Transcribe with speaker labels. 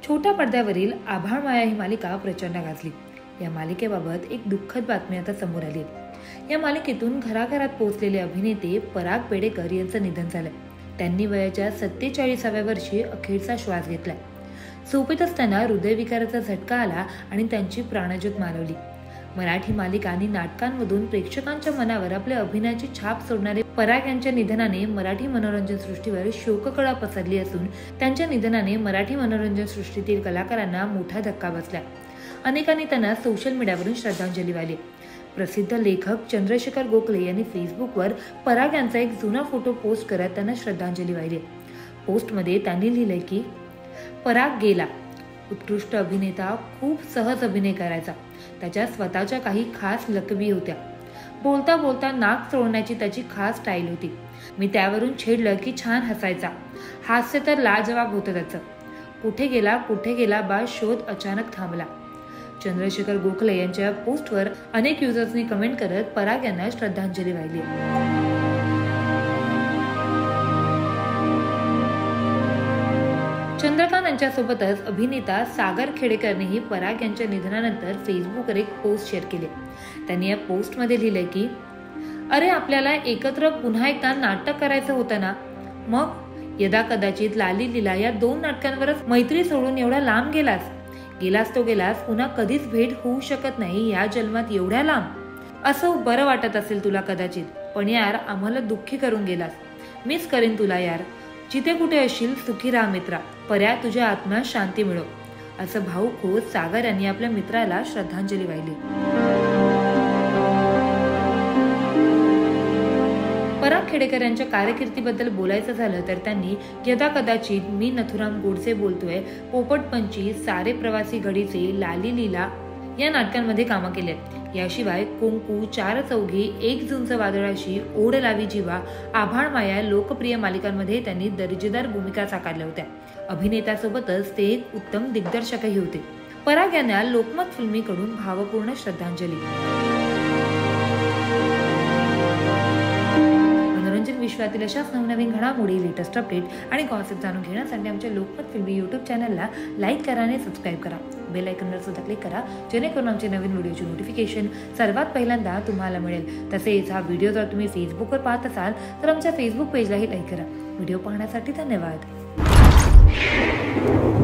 Speaker 1: छोट्या पडद्यावरील आभाळ माया ही मालिका प्रचंड गाजली। या मालिकेबाबत एक दुःखद बातमी आता समोर आली आहे। या मालिकेतून घराघरात पोहोचलेले अभिनेते पराग पेडेकर यांचं निधन झालं। त्यांनी वयाच्या 47व्या वर्षी अखेरचा श्वास घेतला। झोपेत असताना हृदयविकाराचा झटका आला आणि त्यांची प्राणज्योत मालवली। मराठी मालिका आणि नाटकांमधून प्रेक्षकांच्या मनावर आपल्या अभिनयाची छाप सोडणारे पराग यांच्या निधनाने मराठी मनोरंजन सृष्टीवर शोककळा पसरली असून त्यांच्या निधनाने मराठी मनोरंजन सृष्टीतील कलाकारांना मोठा धक्का बसला। अनेकांनी त्यांना सोशल मीडियावरून श्रद्धांजली वाहिली। प्रसिद्ध लेखक चंद्रशेखर गोखले यांनी फेसबुकवर पराग यांचा एक जुना फोटो पोस्ट करत त्यांना श्रद्धांजली वाहिली। पोस्टमध्ये त्यांनी लिहिलंय की पराग गेला, उत्कृष्ट अभिनेता, खूप सहज अभिनय करायचा, त्याच्या स्वतःच्या काही खास लकबी होत्या। बोलता बोलता नाक चोळण्याची त्याची खास स्टाईल होती। मी त्यावरून छेडलं की छान हसायचा। हास्य तर लाजवाब होतं त्याचं। कुठे गेला बा शोध अचानक थांबला। चंद्रशेखर गोखले यांच्या पोस्टवर अनेक युजर्सनी कमेंट करत पराग यांना श्रद्धांजली वाहिली। चंद्रकांत यांच्यासोबतच अभिनेता सागर खेडेकरनेही पराग यांच्या निधनानंतर फेसबुकवर एक पोस्ट शेअर केली। त्यांनी या पोस्टमध्ये लिहिलंय की अरे, आपल्याला एकत्र पुन्हा एकदा नाटक करायचं होतं ना, मग यदा कदाचित, लाली लीला या 2 नाटकांवरच मैत्री सोडून एवढा लांब गेलास, पुन्हा कधीच भेट होऊ शकत नाही या जन्मात एवढ्या लांब। असं बरं वाटत असेल तुला कदाचित, पण यार आम्हाला दुःखी करून गेलास। मिस करेन तुला यार। जिथे कुठे असशील सुखी राहा मित्रा, पर्या तुझ्या आत्म्यात शांती मिळो, असं भावुक होत सागर यांनी आपल्या मित्राला श्रद्धांजली वाहिली। पराग खेडेकर यांच्या कारकिर्दीबद्दल बोलायचं झालं तर त्यांनी यदा कदाचित, मी नथुराम गोडसे बोलतोय, पोपटपंची, सारे प्रवासी घडीचे, लाली लीला या नाटकांमध्ये कामं केलेत। याशिवाय कुंकू, 4 चौघी, 1 जूनचं वादळाशी, ओढ लावी जीवा, आभाळ माया लोकप्रिय मालिकांमध्ये त्यांनी दर्जेदार भूमिका साकारल्या होत्या। अभिनेत्यासोबतच ते एक उत्तम दिग्दर्शकही होते। पराग यांना लोकमत फिल्मीकडून भावपूर्ण श्रद्धांजली। मनोरंजन विश्वातील अशाच नवनवीन घडामोडी, लेटेस्ट अपडेट आणि गॉसिप जाणून घेण्यासाठी आमच्या लोकमत फिल्मी यूट्यूब चॅनलला लाईक करा आणि सबस्क्राईब करा। बेल आयकॉनवर सुद्धा क्लिक करा, जेणेकरून आमचे नवीन व्हिडिओची नोटिफिकेशन सर्वात पहिल्यांदा तुम्हाला मिळेल। तसेच हा व्हिडिओ जर तुम्ही फेसबुकवर पाहत असाल तर आमच्या फेसबुक पेजलाही लाईक करा। व्हिडिओ पाहण्यासाठी धन्यवाद।